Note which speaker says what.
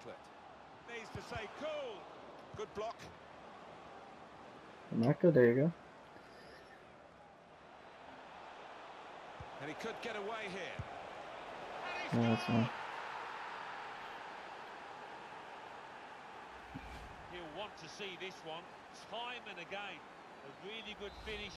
Speaker 1: outlet. Needs to stay cool. Good block.
Speaker 2: Not good, there you go.
Speaker 1: And he could get away here.
Speaker 2: No, that's fine.
Speaker 3: He'll want to see this one time and again. A really good finish.